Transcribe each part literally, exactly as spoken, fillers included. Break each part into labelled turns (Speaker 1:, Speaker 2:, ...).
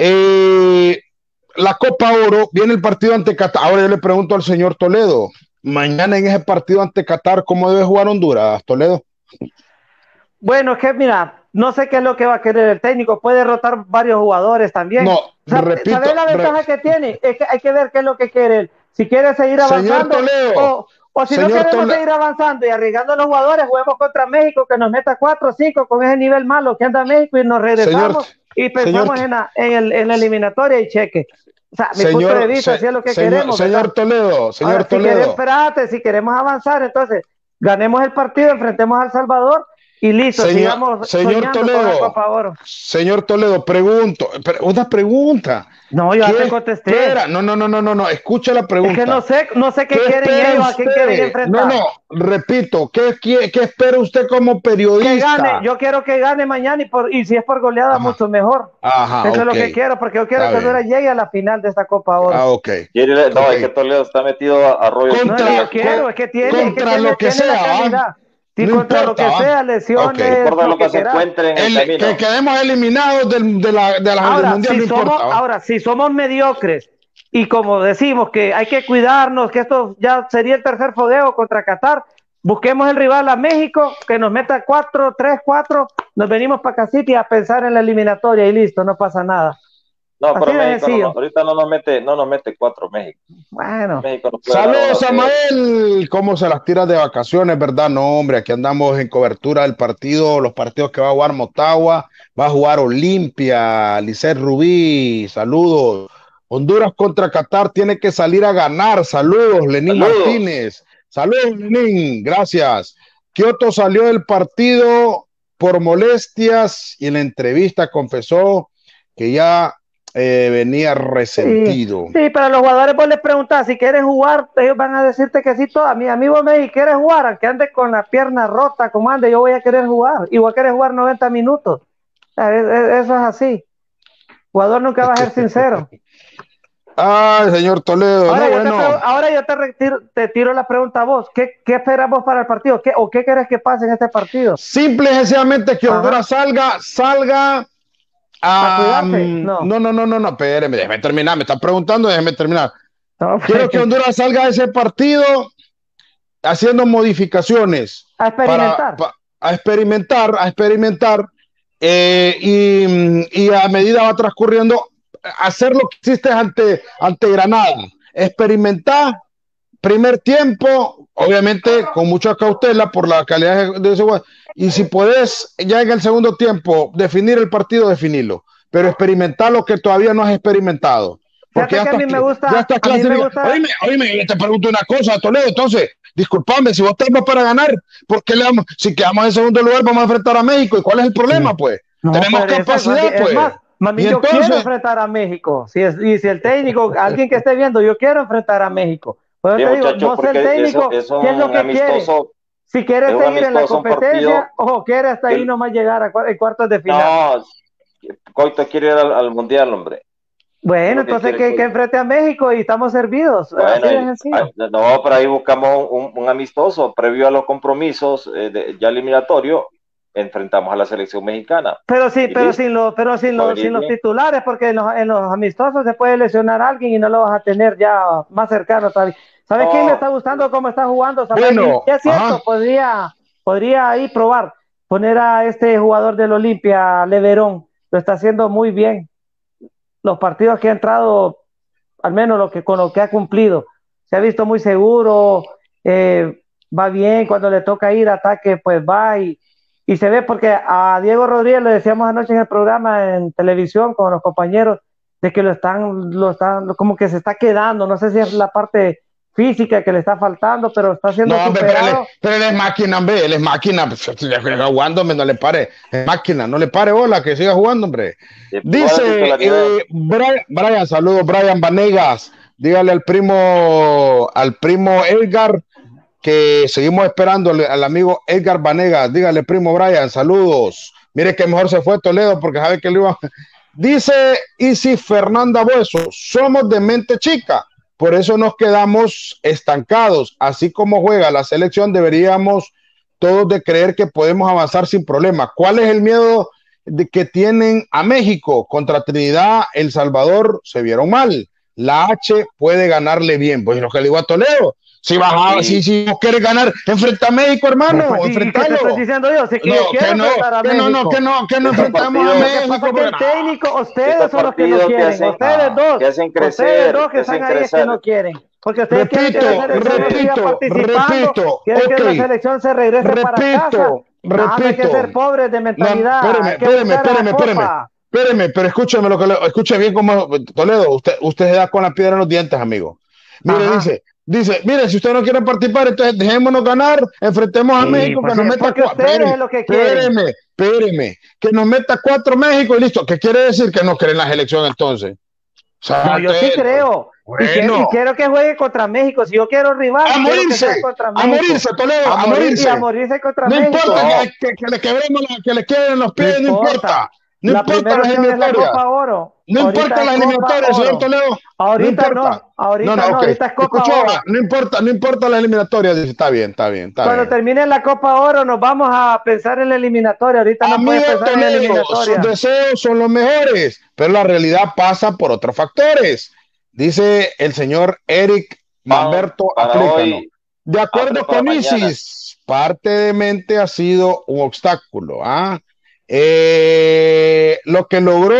Speaker 1: Eh, la Copa Oro, viene el partido ante Qatar. Ahora yo le pregunto al señor Toledo, mañana en ese partido ante Qatar, ¿cómo debe jugar Honduras, Toledo?
Speaker 2: Bueno, es que mira, no sé qué es lo que va a querer el técnico, puede rotar varios jugadores también.
Speaker 1: No,
Speaker 2: ¿Sabes
Speaker 1: repito,
Speaker 2: la
Speaker 1: re,
Speaker 2: ventaja que tiene? Es que hay que ver qué es lo que quiere él. Si quiere seguir
Speaker 1: señor
Speaker 2: avanzando
Speaker 1: Toledo,
Speaker 2: o, o si no
Speaker 1: señor
Speaker 2: queremos
Speaker 1: Toledo,
Speaker 2: seguir avanzando y arriesgando a los jugadores, juguemos contra México, que nos meta cuatro o cinco con ese nivel malo que anda México y nos
Speaker 1: señor,
Speaker 2: regresamos y
Speaker 1: señor,
Speaker 2: pensamos en la, en el, en la eliminatoria y cheque. O sea, mi punto de
Speaker 1: señor,
Speaker 2: vista,
Speaker 1: se,
Speaker 2: así es lo que
Speaker 1: señor,
Speaker 2: queremos,
Speaker 1: señor
Speaker 2: ¿verdad?
Speaker 1: Toledo, señor
Speaker 2: Ahora, si queremos,
Speaker 1: Toledo,
Speaker 2: espérate, si queremos avanzar, entonces ganemos el partido, enfrentemos a El Salvador y listo,
Speaker 1: señor,
Speaker 2: sigamos
Speaker 1: señor
Speaker 2: soñando con la
Speaker 1: Toledo,
Speaker 2: Copa Oro.
Speaker 1: señor Toledo, pregunto, una pregunta.
Speaker 2: No, yo ya te
Speaker 1: ¿Qué
Speaker 2: contesté.
Speaker 1: espera? No, no, no, no, no, no, escucha la
Speaker 2: Es que no
Speaker 1: pregunta.
Speaker 2: sé, no sé qué
Speaker 1: ¿Qué
Speaker 2: quieren
Speaker 1: espera
Speaker 2: ellos, a quién quieren
Speaker 1: usted? No,
Speaker 2: enfrentar.
Speaker 1: no, repito, ¿qué, qué, qué espera usted como
Speaker 2: Que gane,
Speaker 1: periodista?
Speaker 2: yo quiero que gane mañana y, por, y si es por goleada,
Speaker 1: Ajá,
Speaker 2: mucho mejor.
Speaker 1: ajá,
Speaker 2: Eso es
Speaker 1: ok,
Speaker 2: lo que quiero, porque yo quiero
Speaker 1: está
Speaker 2: que Honduras
Speaker 1: bien.
Speaker 2: llegue a la final de esta Copa Oro.
Speaker 1: Ah, ok,
Speaker 3: Quiere, no,
Speaker 1: ok.
Speaker 3: es que Toledo está metido a, a rollo
Speaker 2: No es que
Speaker 1: Contra,
Speaker 2: yo
Speaker 3: futbolístico.
Speaker 2: quiero,
Speaker 1: co-
Speaker 2: es que tiene, es que
Speaker 1: contra
Speaker 2: tiene,
Speaker 1: lo que
Speaker 2: tiene la
Speaker 1: sea, ¿va?
Speaker 2: calidad. Sí,
Speaker 1: No
Speaker 2: contra lo
Speaker 1: importa,
Speaker 2: que
Speaker 1: ¿va?
Speaker 2: sea,
Speaker 1: Ok.
Speaker 3: No
Speaker 2: lesiones,
Speaker 3: importa
Speaker 2: lo
Speaker 3: lo
Speaker 2: que
Speaker 3: que se
Speaker 2: quieras.
Speaker 3: encuentre en el
Speaker 1: El, que
Speaker 3: camino.
Speaker 1: quedemos eliminados del, de la, de la, del
Speaker 2: Ahora,
Speaker 1: mundial,
Speaker 2: si
Speaker 1: no
Speaker 2: somos,
Speaker 1: importa, ¿va?
Speaker 2: ahora, si somos mediocres y como decimos que hay que cuidarnos, que esto ya sería el tercer fogueo contra Qatar, busquemos el rival a México, que nos meta cuatro, tres, cuatro, nos venimos para casita y a pensar en la eliminatoria y listo, no pasa nada.
Speaker 3: No,
Speaker 2: Así
Speaker 3: pero
Speaker 2: de
Speaker 3: México no, no,
Speaker 2: sencillo.
Speaker 3: ahorita no nos mete, no nos mete cuatro México.
Speaker 2: Bueno,
Speaker 3: México nos puede ganar uno
Speaker 1: Saludos,
Speaker 3: a cero.
Speaker 1: Samael. ¿Cómo se las tiras de vacaciones, verdad? No, hombre, aquí andamos en cobertura del partido, los partidos que va a jugar Motagua, va a jugar Olimpia, Licey Rubí, saludos. Honduras contra Qatar tiene que salir a ganar. Saludos, Lenín
Speaker 3: Saludos.
Speaker 1: Martínez. Saludos, Lenín. Gracias. Kioto salió del partido por molestias y en la entrevista confesó que ya eh, venía
Speaker 2: sí,
Speaker 1: resentido.
Speaker 2: sí, pero los jugadores vos les preguntás si quieren jugar, ellos van a decirte que sí, todo. A mi amigo me dice, ¿quieres jugar? Aunque ande con la pierna rota, como ande, yo voy a querer jugar. Y voy a querer jugar noventa minutos. O sea, eso es así. El jugador nunca va a ser sincero.
Speaker 1: Ay, señor Toledo,
Speaker 2: Ahora
Speaker 1: no,
Speaker 2: yo te,
Speaker 1: bueno.
Speaker 2: ahora yo te, retiro, te tiro la pregunta a vos. ¿Qué, qué esperamos para el partido? ¿Qué, ¿O qué querés que pase en este partido?
Speaker 1: Simple y sencillamente que Honduras
Speaker 2: Ajá.
Speaker 1: salga, salga
Speaker 2: ¿A
Speaker 1: a...
Speaker 2: cuidarse?
Speaker 1: Um,
Speaker 2: No.
Speaker 1: no, no, no, no, no, espéreme, déjeme terminar, me está preguntando, déjeme terminar.
Speaker 2: No,
Speaker 1: Quiero que
Speaker 2: pues,
Speaker 1: Honduras salga de ese partido haciendo modificaciones
Speaker 2: a
Speaker 1: para,
Speaker 2: experimentar.
Speaker 1: para a experimentar, a experimentar, eh, y, y a medida va transcurriendo, hacer lo que hiciste ante, ante Granada, experimentar. Primer tiempo, obviamente con mucha cautela por la calidad de ese juego. Y si puedes, ya en el segundo tiempo, definir el partido, definirlo. Pero experimentar lo que todavía no has experimentado. Porque
Speaker 2: Fíjate
Speaker 1: ya
Speaker 2: que a
Speaker 1: estás,
Speaker 2: mí me
Speaker 1: ya
Speaker 2: gusta,
Speaker 1: estás
Speaker 2: a mí me
Speaker 1: clasificado.
Speaker 2: gusta.
Speaker 1: Oíme, oíme, yo te pregunto una cosa, Toledo. Entonces, disculpame, si vos estás para ganar, ¿por qué le damos? Si quedamos en segundo lugar, vamos a enfrentar a México. ¿Y cuál es el problema, pues?
Speaker 2: No,
Speaker 1: Tenemos
Speaker 2: pero eso es, más bien-
Speaker 1: capacidad,
Speaker 2: es
Speaker 1: pues.
Speaker 2: más, más
Speaker 1: Y
Speaker 2: bien yo quiero
Speaker 1: entonces,
Speaker 2: enfrentar a México. Si es, y si el técnico, alguien que esté viendo, yo quiero enfrentar a México. Pues yo
Speaker 3: Bien,
Speaker 2: te digo,
Speaker 3: muchachos,
Speaker 2: no sé el
Speaker 3: porque eso
Speaker 2: técnico,
Speaker 3: es
Speaker 2: ¿qué es lo
Speaker 3: un
Speaker 2: que quiere?
Speaker 3: amistoso,
Speaker 2: Si
Speaker 3: es
Speaker 2: quiere
Speaker 3: un
Speaker 2: seguir en la
Speaker 3: amistoso, un partido.
Speaker 2: competencia o quiere hasta ahí
Speaker 3: Que,
Speaker 2: nomás llegar a, en cuartos de final.
Speaker 3: no, Coito quiere ir al, al mundial, hombre. Es
Speaker 2: Bueno,
Speaker 3: lo que
Speaker 2: entonces
Speaker 3: quiere
Speaker 2: que, que
Speaker 3: Coito.
Speaker 2: enfrente a México y estamos servidos. Así
Speaker 3: Bueno,
Speaker 2: de
Speaker 3: y,
Speaker 2: sencillo.
Speaker 3: no, pero ahí buscamos un, un amistoso previo a los compromisos eh, de, ya eliminatorio. Enfrentamos a la selección mexicana.
Speaker 2: Pero sí,
Speaker 3: Y
Speaker 2: pero
Speaker 3: listo,
Speaker 2: sin los, pero sin
Speaker 3: va a
Speaker 2: los,
Speaker 3: venir
Speaker 2: sin los
Speaker 3: bien.
Speaker 2: titulares, porque en los, en los amistosos se puede lesionar a alguien y no lo vas a tener ya más cercano todavía. ¿Sabes quién me
Speaker 3: No,
Speaker 2: está gustando cómo está jugando, Samuel? Y
Speaker 1: bueno,
Speaker 2: es cierto,
Speaker 1: ajá.
Speaker 2: podría, podría ahí probar, poner a este jugador del Olimpia, Leverón, lo está haciendo muy bien. Los partidos que ha entrado, al menos lo que, con lo que ha cumplido, se ha visto muy seguro, eh, va bien, cuando le toca ir a ataque, pues va y, y se ve, porque a Diego Rodríguez le decíamos anoche en el programa en televisión con los compañeros, de que lo están, lo están, como que se está quedando, no sé si es la parte física que le está faltando, pero está siendo
Speaker 1: No, hombre, pero él, es,
Speaker 2: superado.
Speaker 1: pero él es máquina, hombre, él es máquina, pues, siga jugando, hombre, no le pare, es máquina, no le pare bola, que siga jugando, hombre.
Speaker 3: igual la
Speaker 1: Dice,
Speaker 3: titularidad.
Speaker 1: eh, Brian, Brian, saludos, Brian Vanegas, dígale al primo, al primo Edgar, que seguimos esperando al amigo Edgar Vanegas, dígale, primo Brian, saludos, mire que mejor se fue Toledo, porque sabe que le iba. Dice Isi Fernanda Bueso, somos de mente chica, por eso nos quedamos estancados. Así como juega la selección, deberíamos todos de creer que podemos avanzar sin problema. ¿Cuál es el miedo de que tienen a México contra Trinidad, El Salvador se vieron mal. La H puede ganarle bien. Pues lo que le digo a Toledo, si vas a, sí. si, si vos querés ganar, enfrenta a México, hermano,
Speaker 2: pues,
Speaker 1: enfrentalo.
Speaker 2: ¿Qué te estoy diciendo yo? Si que
Speaker 1: no,
Speaker 2: yo quiero
Speaker 1: que no,
Speaker 2: a
Speaker 1: que no, no, que no, que no enfrentamos a México.
Speaker 2: Que el técnico, ustedes son los que no quieren,
Speaker 3: hacen,
Speaker 2: ustedes dos,
Speaker 3: que hacen crecer,
Speaker 2: ustedes dos que,
Speaker 3: que
Speaker 2: están ahí
Speaker 3: crecer.
Speaker 2: es que no quieren. Porque ustedes
Speaker 1: repito,
Speaker 2: quieren que la selección
Speaker 1: repito,
Speaker 2: siga participando,
Speaker 1: repito,
Speaker 2: quieren
Speaker 1: okay.
Speaker 2: que la selección se regrese
Speaker 1: repito,
Speaker 2: para casa.
Speaker 1: Repito,
Speaker 2: no, no hay que ser pobres de mentalidad.
Speaker 1: No, espéreme, espéreme, espéreme, espéreme, espéreme, pero escúcheme lo que le, escuche bien como Toledo, usted, usted se da con la piedra en los dientes, amigo. Mire, Ajá. dice, dice, mire, si usted no quiere participar, entonces dejémonos ganar, enfrentemos a sí, México, pues que nos meta cuatro. Espéreme, espéreme, espéreme, que nos meta cuatro México y listo. ¿Qué quiere decir que no creen la selección entonces?
Speaker 2: O sea, no, yo sí creo. Bueno. Y, quiero, y quiero que juegue contra México. Si yo quiero rival,
Speaker 1: a morirse, a morirse, Toledo, a, a morirse.
Speaker 2: A morirse contra
Speaker 1: no
Speaker 2: México.
Speaker 1: Importa no importa que, que, le quebremos, la, que le queden los pies, no importa. No importa. No
Speaker 2: la
Speaker 1: importa la eliminatoria.
Speaker 2: La Copa Oro.
Speaker 1: No
Speaker 2: ahorita
Speaker 1: importa la eliminatoria, señor Toledo.
Speaker 2: Ahorita no,
Speaker 1: no,
Speaker 2: ahorita no, no,
Speaker 1: okay.
Speaker 2: no, ahorita es Copa
Speaker 1: Escuchó,
Speaker 2: Oro.
Speaker 1: No importa, no importa la eliminatoria, dice, está bien, está bien, está
Speaker 2: Cuando
Speaker 1: bien.
Speaker 2: termine la Copa Oro nos vamos a pensar en la eliminatoria, ahorita no
Speaker 1: Amigo
Speaker 2: puede pensar
Speaker 1: Toledo,
Speaker 2: en la eliminatoria.
Speaker 1: Sus deseos son los mejores, pero la realidad pasa por otros factores. Dice el señor Eric Mamberto Africano. De acuerdo con Isis, parte de mente ha sido un obstáculo. ¿ah? Eh, lo que logró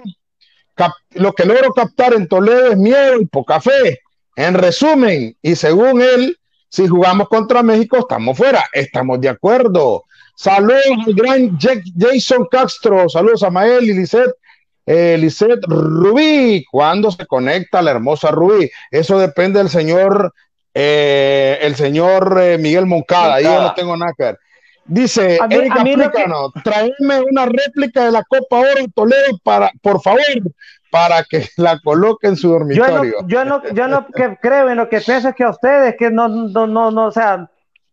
Speaker 1: cap, lo que logró captar en Toledo es miedo y poca fe. En resumen, y según él, si jugamos contra México, estamos fuera. Estamos de acuerdo. Saludos al gran Jason Castro. Saludos a Mael y Lisette. Eh, Lisette Rubí, ¿cuándo se conecta la hermosa Rubí? Eso depende del señor eh, el señor eh, Miguel Moncada, ahí yo no tengo nada que ver. Dice
Speaker 2: a mí,
Speaker 1: Erika
Speaker 2: a mí
Speaker 1: Africano,
Speaker 2: que...
Speaker 1: tráeme una réplica de la Copa Oro en Toledo para, por favor, para que la coloque en su dormitorio.
Speaker 2: Yo no, yo no, yo no que creo en lo que pienso es que a ustedes que no, no, no, no, o sea,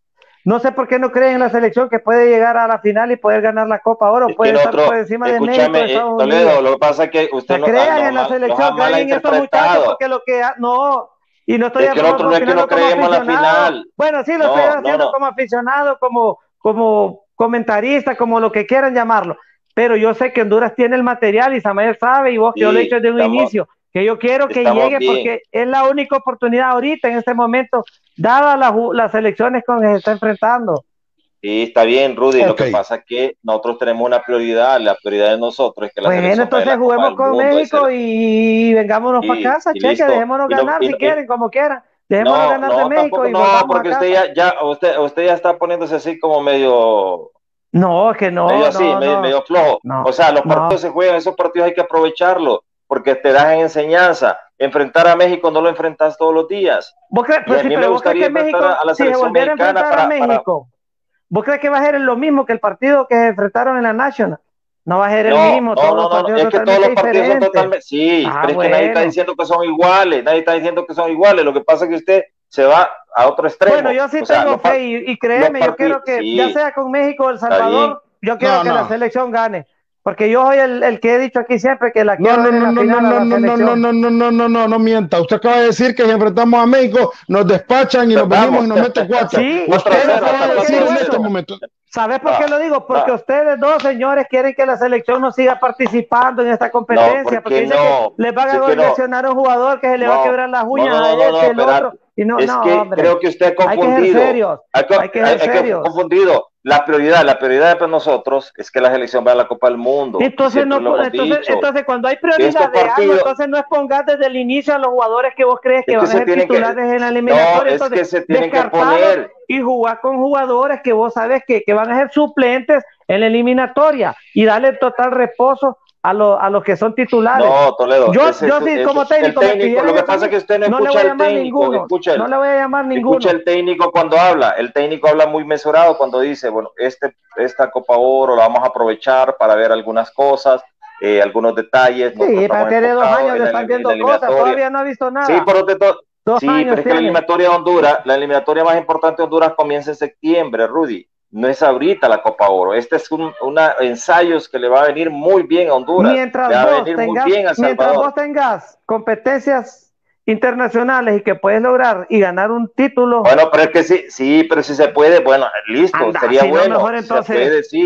Speaker 2: no sé por qué no creen en la selección que puede llegar a la final y poder ganar la Copa Oro, puede estar otro, por encima de México, de Estados
Speaker 3: Toledo,
Speaker 2: Unidos.
Speaker 3: Lo que pasa es que usted
Speaker 2: no crean no, en la selección, crean en estos muchachos porque lo que no y no estoy
Speaker 3: es que nosotros no es que no creemos en la final.
Speaker 2: Bueno, sí lo
Speaker 3: no,
Speaker 2: estoy haciendo
Speaker 3: no, no.
Speaker 2: como aficionado, como como comentarista, como lo que quieran llamarlo. Pero yo sé que Honduras tiene el material y Samael sabe y vos que sí, yo lo he dicho desde un estamos, inicio. Que yo quiero que llegue bien. Porque es la única oportunidad ahorita en este momento, dadas las, las elecciones con las que se está enfrentando.
Speaker 3: Sí, está bien, Rudy.
Speaker 1: Okay.
Speaker 3: Lo que pasa es que nosotros tenemos una prioridad. La prioridad de nosotros es que la
Speaker 2: bueno,
Speaker 3: selección
Speaker 2: entonces juguemos con mundo, México el... y vengámonos sí, para casa, cheque, listo. Dejémonos y ganar lo, y, si y, quieren, como quieran. Dejémonos
Speaker 3: no,
Speaker 2: ganar
Speaker 3: no,
Speaker 2: de México y
Speaker 3: no,
Speaker 2: volvamos
Speaker 3: porque
Speaker 2: a casa.
Speaker 3: usted ya, ya, usted, usted ya está poniéndose así como medio...
Speaker 2: No, es que no.
Speaker 3: Medio así,
Speaker 2: no,
Speaker 3: medio,
Speaker 2: no.
Speaker 3: medio flojo.
Speaker 2: No,
Speaker 3: o sea, los partidos
Speaker 2: no.
Speaker 3: se juegan, esos partidos hay que aprovecharlos, porque te dan enseñanza. Enfrentar a México no lo enfrentas todos los días.
Speaker 2: ¿Vos crees, pero, sí, pero ¿vos crees que México, a la si se volviera a enfrentar para, a México, para... ¿vos crees que va a ser lo mismo que el partido que se enfrentaron en la National? No va a ser
Speaker 3: no,
Speaker 2: el mismo.
Speaker 3: No,
Speaker 2: todos
Speaker 3: no,
Speaker 2: los
Speaker 3: no, es que todos los partidos diferentes. Son totalmente... Sí, ah, pero es bueno. que nadie está diciendo que son iguales, nadie está diciendo que son iguales. Lo que pasa es que usted se va a otro extremo.
Speaker 2: Bueno, yo sí
Speaker 3: o sea,
Speaker 2: tengo fe y, y créeme, yo quiero que, sí. ya sea con México o El Salvador, yo quiero no, que no. la selección gane. Porque yo soy el, el que he dicho aquí siempre que la quiero
Speaker 1: no, no,
Speaker 2: en la
Speaker 1: no,
Speaker 2: final
Speaker 1: no,
Speaker 2: a la
Speaker 1: no, no, no, no, no, no, no, no, no mienta. Usted acaba de decir que si enfrentamos a México, nos despachan y nos venimos y nos meten cuatro.
Speaker 2: Sí,
Speaker 1: usted lo acaba de decir en este momento.
Speaker 2: ¿Sabes por qué lo digo? Porque ah. ustedes dos, señores, quieren que la selección no siga participando en esta competencia.
Speaker 3: No,
Speaker 2: porque dicen
Speaker 3: no.
Speaker 2: que les van a
Speaker 3: sí
Speaker 2: lesionar no. a un jugador que se le
Speaker 3: no.
Speaker 2: va a quebrar las uñas
Speaker 3: no, no,
Speaker 2: a
Speaker 3: no,
Speaker 2: este, el
Speaker 3: no,
Speaker 2: otro. Y no,
Speaker 3: es
Speaker 2: no,
Speaker 3: que
Speaker 2: hombre.
Speaker 3: creo que usted ha confundido.
Speaker 2: Hay que ser serios.
Speaker 3: Hay que,
Speaker 2: hay que ser
Speaker 3: hay, hay
Speaker 2: serios.
Speaker 3: Que confundido. La prioridad, la prioridad para nosotros es que la selección vaya a la Copa del Mundo.
Speaker 2: Entonces, no, entonces, entonces, cuando hay prioridad de
Speaker 3: partido,
Speaker 2: algo, entonces no expongas desde el inicio a los jugadores que vos crees que, que van a ser titulares
Speaker 3: que,
Speaker 2: en la eliminatoria.
Speaker 3: No,
Speaker 2: entonces,
Speaker 3: es que se tienen que poner.
Speaker 2: Y jugar con jugadores que vos sabes que, que van a ser suplentes en la eliminatoria y darle total reposo a, lo, a los que son titulares.
Speaker 3: No, Toledo.
Speaker 2: Yo,
Speaker 3: ese,
Speaker 2: yo sí, como técnico,
Speaker 3: técnico lo que pasa es que usted no,
Speaker 2: no
Speaker 3: escucha
Speaker 2: le voy a
Speaker 3: al
Speaker 2: llamar
Speaker 3: técnico.
Speaker 2: Ninguno,
Speaker 3: Escucha el,
Speaker 2: no le voy a llamar ninguno.
Speaker 3: Escucha el técnico cuando habla. El técnico habla muy mesurado cuando dice, bueno, este, esta Copa Oro la vamos a aprovechar para ver algunas cosas, eh, algunos detalles.
Speaker 2: Sí, para que de dos años le están viendo cosas, todavía no ha visto nada.
Speaker 3: Sí, pero de todo.
Speaker 2: Dos
Speaker 3: sí, pero es que
Speaker 2: tiene.
Speaker 3: la eliminatoria de Honduras, la eliminatoria más importante de Honduras comienza en septiembre, Rudy. No es ahorita la Copa Oro. Este es un una, ensayos que le va a venir muy bien a Honduras.
Speaker 2: Mientras,
Speaker 3: le va
Speaker 2: vos,
Speaker 3: a venir
Speaker 2: tengas,
Speaker 3: muy bien a
Speaker 2: mientras vos tengas competencias internacionales y que puedes lograr y ganar un título.
Speaker 3: Bueno, pero es que sí, sí, pero si se puede, bueno, listo,
Speaker 2: anda,
Speaker 3: sería
Speaker 2: si
Speaker 3: bueno.
Speaker 2: No mejor entonces,
Speaker 3: se puede, sí.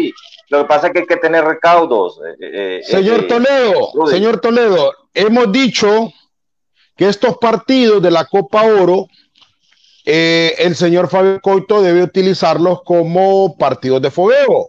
Speaker 3: Lo que pasa es que hay que tener recaudos. Eh, eh,
Speaker 1: señor
Speaker 3: eh,
Speaker 1: Toledo,
Speaker 3: Rudy.
Speaker 1: señor Toledo, hemos dicho que estos partidos de la Copa Oro, eh, el señor Fabio Coito debe utilizarlos como partidos de fogueo.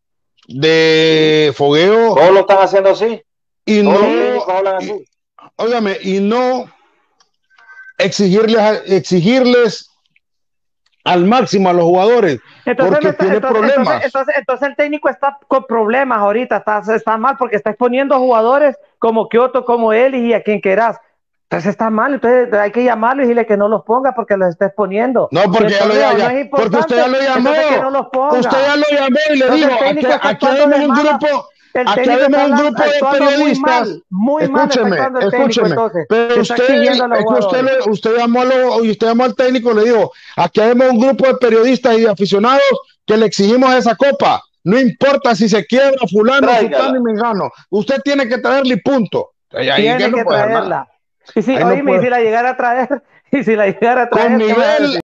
Speaker 1: De fogueo.
Speaker 3: Todos lo están haciendo así.
Speaker 1: Y
Speaker 3: Todos
Speaker 1: no,
Speaker 3: los técnicos hablan así.
Speaker 1: y, óigame, y no exigirles, exigirles al máximo a los jugadores,
Speaker 2: Entonces,
Speaker 1: porque
Speaker 2: está,
Speaker 1: tiene
Speaker 2: entonces,
Speaker 1: problemas.
Speaker 2: entonces, entonces, entonces el técnico está con problemas ahorita, está, está mal porque está exponiendo jugadores como Kioto, como él y a quien quieras. Entonces está mal, entonces hay que llamarlo y decirle que no los ponga porque los está exponiendo.
Speaker 1: No, porque, ya lo, ya,
Speaker 2: no es
Speaker 1: porque usted ya lo llamó.
Speaker 2: Que no los ponga.
Speaker 1: Usted ya lo llamó y le
Speaker 2: entonces,
Speaker 1: dijo, aquí, aquí habemos un grupo, aquí habemos un grupo de periodistas.
Speaker 2: Muy mal, muy
Speaker 1: escúcheme,
Speaker 2: mal
Speaker 1: escúcheme.
Speaker 2: técnico, entonces,
Speaker 1: pero usted, es que usted, le, usted, llamó a lo, usted llamó al técnico y le dijo, aquí habemos un grupo de periodistas y de aficionados que le exigimos esa copa. No importa si se quiebra fulano, sultano y mengano. Usted tiene que traerle punto.
Speaker 2: Y ahí tiene que, no que traerla. Y si, oíme, y si la llegara a traer, y si la llegara a traer,
Speaker 1: con nivel,